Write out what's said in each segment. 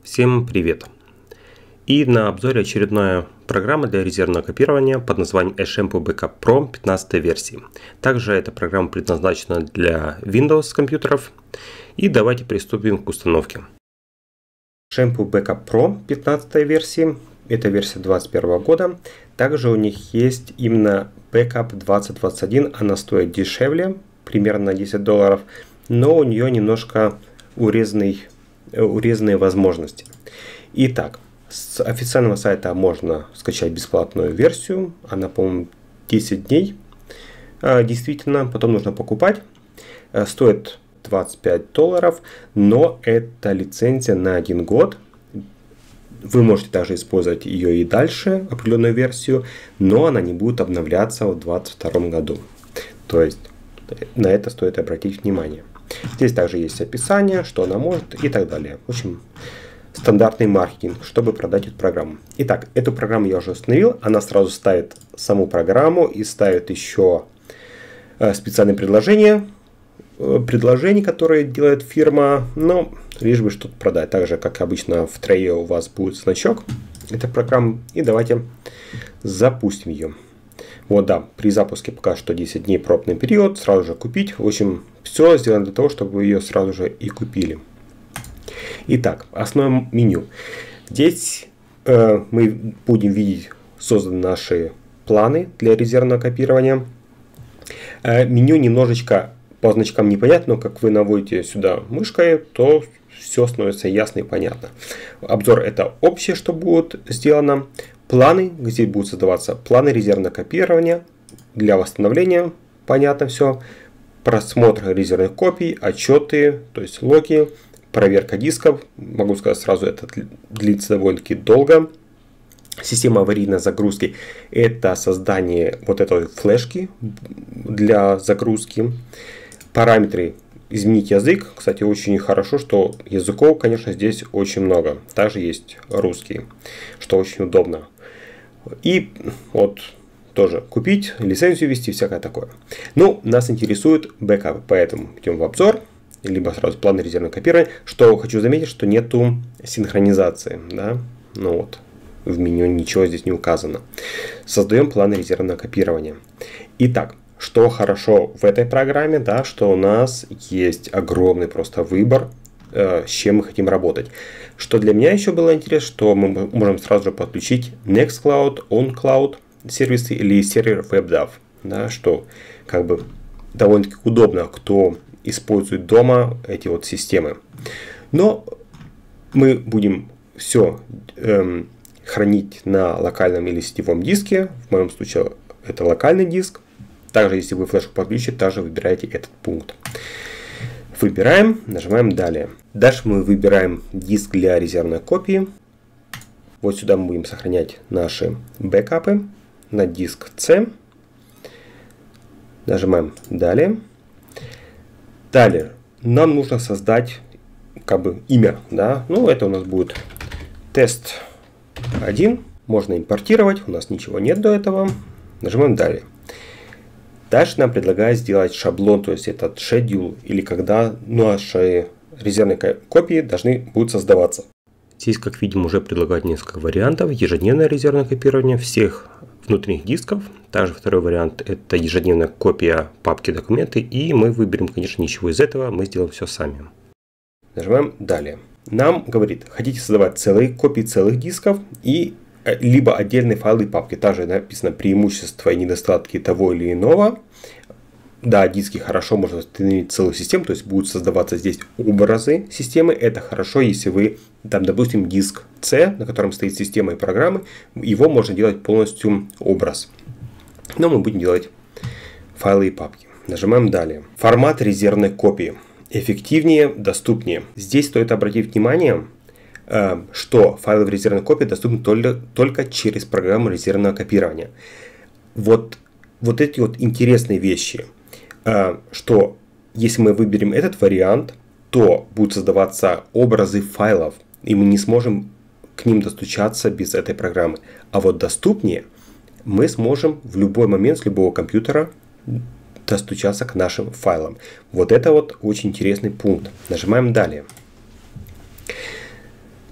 Всем привет! И на обзоре очередная программа для резервного копирования под названием eShampoo Backup Pro 15 версии. Также эта программа предназначена для Windows компьютеров. И давайте приступим к установке. eShampoo Backup Pro 15 версии. Это версия 2021 года. Также у них есть именно Backup 2021. Она стоит дешевле, примерно на $10, но у нее немножко урезанные возможности. Итак, с официального сайта можно скачать бесплатную версию. Она, по-моему, 10 дней. Действительно, потом нужно покупать. Стоит $25, но это лицензия на 1 год. Вы можете также использовать ее и дальше, определенную версию, но она не будет обновляться в 2022 году. То есть на это стоит обратить внимание. Здесь также есть описание, что она может и так далее. В общем, стандартный маркетинг, чтобы продать эту программу. Итак, эту программу я уже установил. Она сразу ставит саму программу и ставит еще специальные предложения, которые делает фирма, но лишь бы что-то продать. Так же, как обычно в трее у вас будет значок этой программы. И давайте запустим ее. Вот, да, при запуске пока что 10 дней пробный период, сразу же купить. В общем, все сделано для того, чтобы вы ее сразу же и купили. Итак, основное меню. Здесь мы будем видеть созданы наши планы для резервного копирования. Меню немножечко по значкам непонятно, но как вы наводите сюда мышкой, то все становится ясно и понятно. Обзор — это общее, что будет сделано. Планы, где будут создаваться планы резервного копирования для восстановления, понятно все. Просмотр резервных копий, отчеты, то есть логи, проверка дисков. Могу сказать сразу, это длится довольно-таки долго. Система аварийной загрузки — это создание вот этой флешки для загрузки. Параметры: изменить язык. Кстати, очень хорошо, что языков, конечно, здесь очень много. Также есть русский, что очень удобно. И вот тоже купить, лицензию ввести, всякое такое. Ну, нас интересует бэкап, поэтому идем в обзор, либо сразу план резервного копирования. Что хочу заметить, что нету синхронизации. Да? Ну вот, в меню ничего здесь не указано. Создаем план резервного копирования. Итак, что хорошо в этой программе, да, что у нас есть огромный просто выбор, с чем мы хотим работать. Что для меня еще было интересно, что мы можем сразу же подключить Nextcloud, OnCloud сервисы или сервер WebDAV, да, что как бы довольно-таки удобно, кто использует дома эти вот системы. Но мы будем все хранить на локальном или сетевом диске. В моем случае это локальный диск. Также, если вы флешку подключите, также выбираете этот пункт. Выбираем, нажимаем «Далее». Дальше мы выбираем диск для резервной копии. Вот сюда мы будем сохранять наши бэкапы на диск C. Нажимаем «Далее». Далее нам нужно создать как бы имя. Да? Ну, это у нас будет тест 1. Можно импортировать, у нас ничего нет до этого. Нажимаем «Далее». Дальше нам предлагают сделать шаблон, то есть этот schedule, или когда наши резервные копии должны будут создаваться. Здесь, как видим, уже предлагают несколько вариантов. Ежедневное резервное копирование всех внутренних дисков. Также второй вариант — это ежедневная копия папки «Документы». И мы выберем, конечно, ничего из этого, мы сделаем все сами. Нажимаем «Далее». Нам говорит, хотите создавать целые копии целых дисков и либо отдельные файлы и папки. Также написано преимущества и недостатки того или иного. Да, диски хорошо можно установить целую систему, то есть будут создаваться здесь образы системы. Это хорошо, если вы, там, допустим, диск C, на котором стоит система и программы, его можно делать полностью образ. Но мы будем делать файлы и папки. Нажимаем «Далее». Формат резервной копии. Эффективнее, доступнее. Здесь стоит обратить внимание, что файлы в резервной копии доступны только через программу резервного копирования. Вот эти вот интересные вещи, что если мы выберем этот вариант, то будут создаваться образы файлов, и мы не сможем к ним достучаться без этой программы. А вот доступнее мы сможем в любой момент с любого компьютера достучаться к нашим файлам. Вот это вот очень интересный пункт. Нажимаем «Далее».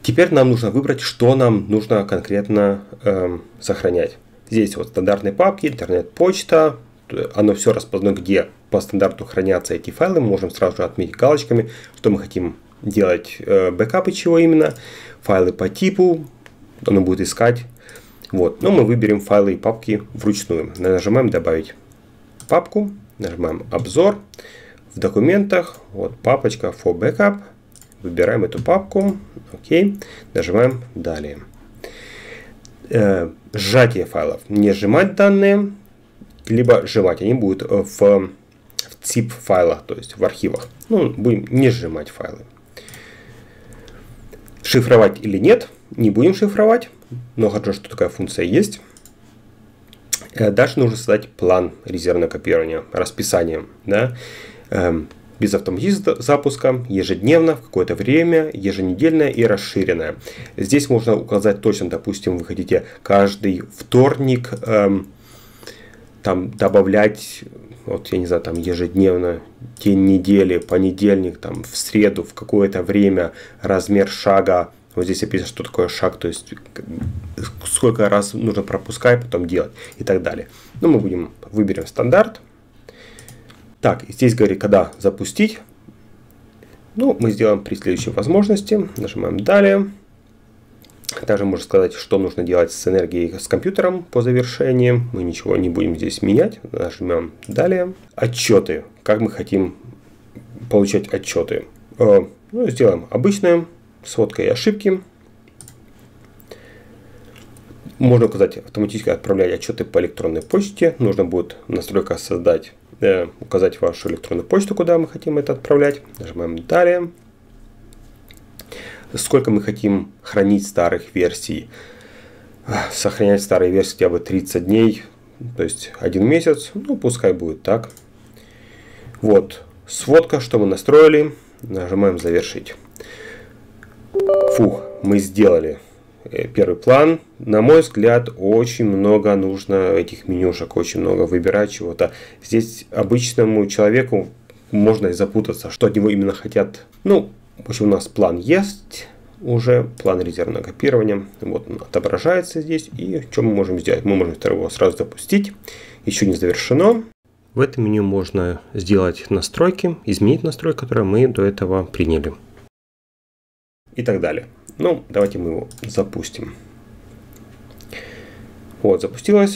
Теперь нам нужно выбрать, что нам нужно конкретно сохранять. Здесь вот стандартные папки, интернет-почта. Оно все распознает, где по стандарту хранятся эти файлы. Мы можем сразу же отметить галочками, что мы хотим делать бэкапы, чего именно. Файлы по типу. Оно будет искать. Вот. Но мы выберем файлы и папки вручную. Нажимаем «Добавить папку». Нажимаем «Обзор». В документах вот папочка for backup. Выбираем эту папку. Окей. Нажимаем «Далее». Сжатие файлов. Не сжимать данные, либо сжимать. Они будут в zip файлах, то есть в архивах. Ну, будем не сжимать файлы. Шифровать или нет? Не будем шифровать. Но хорошо, что такая функция есть. Дальше нужно создать план резервного копирования, расписание. Да? Без автоматического запуска, ежедневно, в какое-то время, еженедельное и расширенное. Здесь можно указать точно, допустим, вы хотите каждый вторник там добавлять, вот я не знаю, там ежедневно, день недели, понедельник, там в среду, в какое-то время, размер шага. Вот здесь описано, что такое шаг, то есть сколько раз нужно пропускать, потом делать и так далее. Но мы выберем стандарт. Так, здесь говорит, когда запустить. Ну, мы сделаем при следующей возможности. Нажимаем «Далее». Также можно сказать, что нужно делать с энергией с компьютером по завершении. Мы ничего не будем здесь менять. Нажмем «Далее». Отчеты. Как мы хотим получать отчеты? Ну, сделаем обычную сводка и ошибки. Можно указать автоматически отправлять отчеты по электронной почте. Нужно будет в настройках указать вашу электронную почту, куда мы хотим это отправлять. Нажимаем «Далее». Сколько мы хотим хранить старых версий. Сохранять старые версии хотя бы 30 дней, то есть 1 месяц. Ну, пускай будет так. Вот сводка, что мы настроили. Нажимаем «Завершить». Фух, мы сделали первый план. На мой взгляд, очень много нужно этих менюшек, очень много выбирать чего-то. Здесь обычному человеку можно и запутаться, что от него именно хотят. Ну, в общем, у нас план есть уже, план резервного копирования. Вот он отображается здесь. И что мы можем сделать? Мы можем его сразу запустить. Еще не завершено. В этом меню можно сделать настройки, изменить настройки, которые мы до этого приняли. И так далее. Ну, давайте мы его запустим. Вот, запустилось.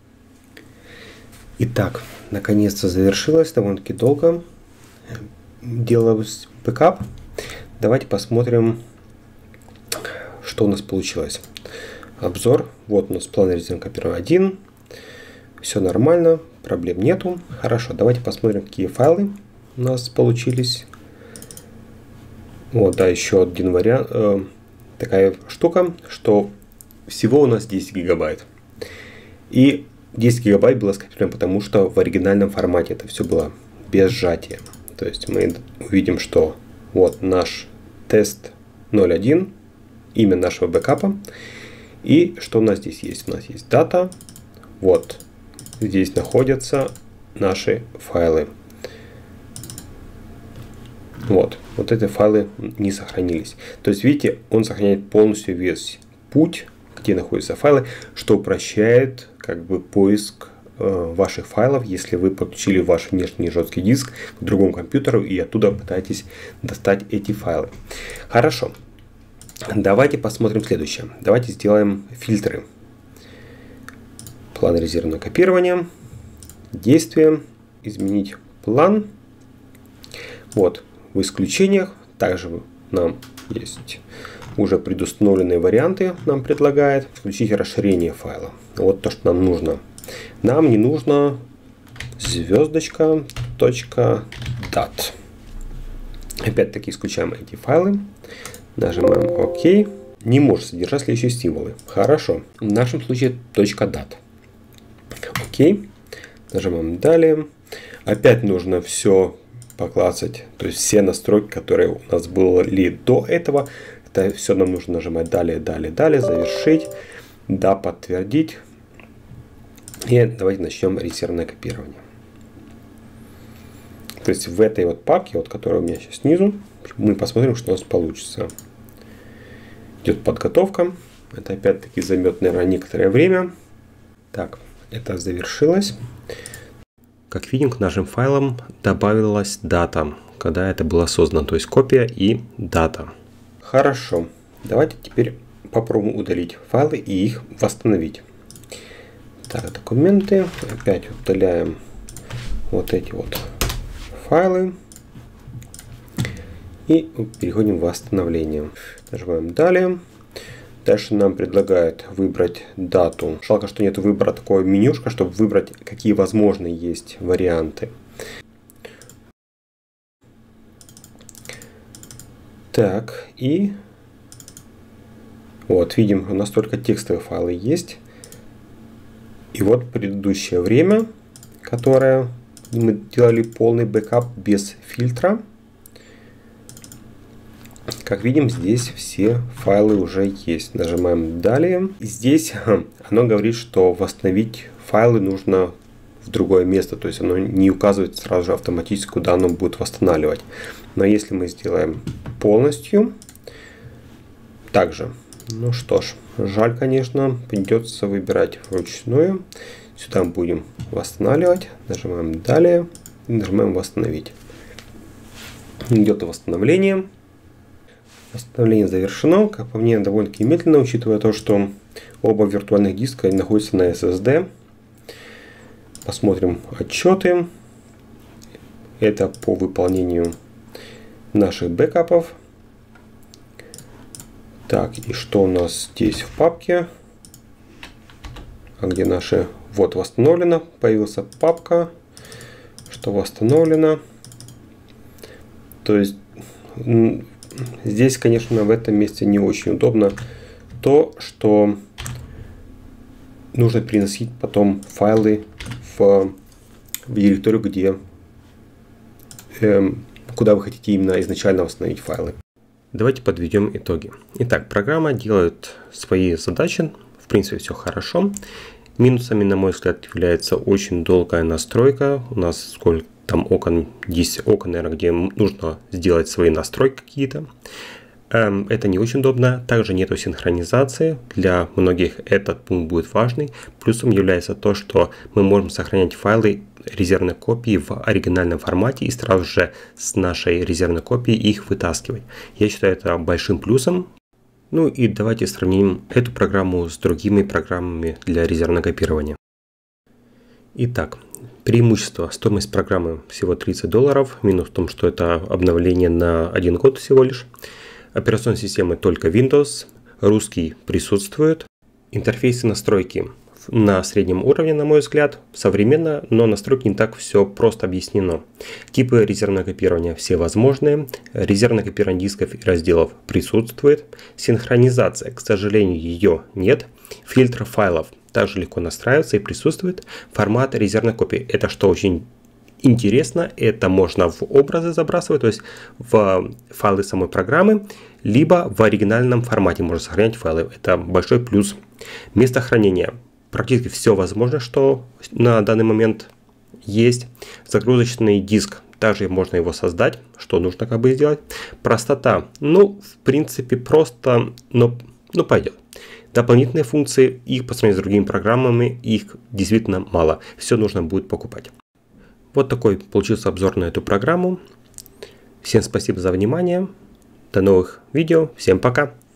Итак, наконец-то завершилось. Довольно-таки долго делалось бэкап. Давайте посмотрим, что у нас получилось. Обзор. Вот у нас план резервного копирования 1. Все нормально, проблем нету. Хорошо, давайте посмотрим, какие файлы у нас получились. Вот, да, еще один вариант. Такая штука, что всего у нас 10 гигабайт. И 10 гигабайт было скопировано, потому что в оригинальном формате это все было без сжатия. То есть мы увидим, что вот наш тест 01, имя нашего бэкапа. И что у нас здесь есть? У нас есть дата. Вот здесь находятся наши файлы. Вот эти файлы не сохранились. То есть, видите, он сохраняет полностью весь путь, где находятся файлы, что упрощает как бы поиск ваших файлов, если вы подключили ваш внешний жесткий диск к другому компьютеру и оттуда пытаетесь достать эти файлы. Хорошо. Давайте посмотрим следующее. Давайте сделаем фильтры. План резервного копирования. Действие. Изменить план. Вот. В исключениях также нам есть уже предустановленные варианты, нам предлагает включить расширение файла. Вот то, что нам нужно. Нам не нужно звездочка .dat. Опять-таки исключаем эти файлы. Нажимаем ОК. Не может содержать следующие символы. Хорошо. В нашем случае .dat. ОК. Нажимаем далее. Опять нужно все поклацать, то есть все настройки, которые у нас были до этого, это все нам нужно нажимать далее, далее, далее, завершить, да, подтвердить. И давайте начнем резервное копирование. То есть в этой вот папке, вот, которая у меня сейчас снизу, мы посмотрим, что у нас получится. идет подготовка. Это опять-таки займет, наверное, некоторое время. Так, это завершилось. Как видим, к нашим файлам добавилась дата, когда это было создано, то есть копия и дата. Хорошо, давайте теперь попробуем удалить файлы и их восстановить. Так, документы, опять удаляем вот эти вот файлы и переходим в восстановление. Нажимаем далее. Дальше нам предлагают выбрать дату. Жалко, что нет выбора такого менюшка, чтобы выбрать, какие возможные есть варианты. Так, и вот видим, у нас только текстовые файлы есть. И вот предыдущее время, которое мы делали полный бэкап без фильтра. Как видим, здесь все файлы уже есть. Нажимаем далее. И здесь оно говорит, что восстановить файлы нужно в другое место. То есть оно не указывает сразу же автоматически, куда оно будет восстанавливать. Но если мы сделаем полностью, также, ну что ж, жаль, конечно, придется выбирать вручную. Сюда будем восстанавливать. Нажимаем далее и нажимаем восстановить. Идет восстановление. Восстановление завершено. Как по мне, довольно-таки медленно, учитывая то, что оба виртуальных диска находятся на SSD. Посмотрим отчеты. Это по выполнению наших бэкапов. Так, и что у нас здесь в папке? А где наши? Вот восстановлено. Появилась папка, что восстановлено. То есть здесь, конечно, в этом месте не очень удобно то, что нужно переносить потом файлы в директорию, куда вы хотите именно изначально восстановить файлы. Давайте подведем итоги. Итак, программа делает свои задачи. В принципе, все хорошо. Минусами, на мой взгляд, является очень долгая настройка. У нас сколько там окон, 10 окон, наверное, где нужно сделать свои настройки какие-то. Это не очень удобно. Также нету синхронизации. Для многих этот пункт будет важный. Плюсом является то, что мы можем сохранять файлы резервной копии в оригинальном формате и сразу же с нашей резервной копии их вытаскивать. Я считаю это большим плюсом. Ну и давайте сравним эту программу с другими программами для резервного копирования. Итак, преимущество. Стоимость программы всего $30. Минус в том, что это обновление на 1 год всего лишь. Операционной системы только Windows. Русский присутствует. Интерфейсы настройки на среднем уровне, на мой взгляд. Современно, но настройки не так все просто объяснено. Типы резервного копирования все возможные. Резервное копирование дисков и разделов присутствует. Синхронизация, к сожалению, ее нет. Фильтр файлов также легко настраивается и присутствует. Формат резервной копии. Это что очень интересно. Это можно в образы забрасывать, то есть в файлы самой программы, либо в оригинальном формате можно сохранять файлы. Это большой плюс. Место хранения. Практически все возможно, что на данный момент есть. Загрузочный диск. Также можно его создать, что нужно как бы сделать. Простота. Ну, в принципе, просто, но пойдет. Дополнительные функции, их по сравнению с другими программами, их действительно мало. Все нужно будет покупать. Вот такой получился обзор на эту программу. Всем спасибо за внимание. До новых видео. Всем пока.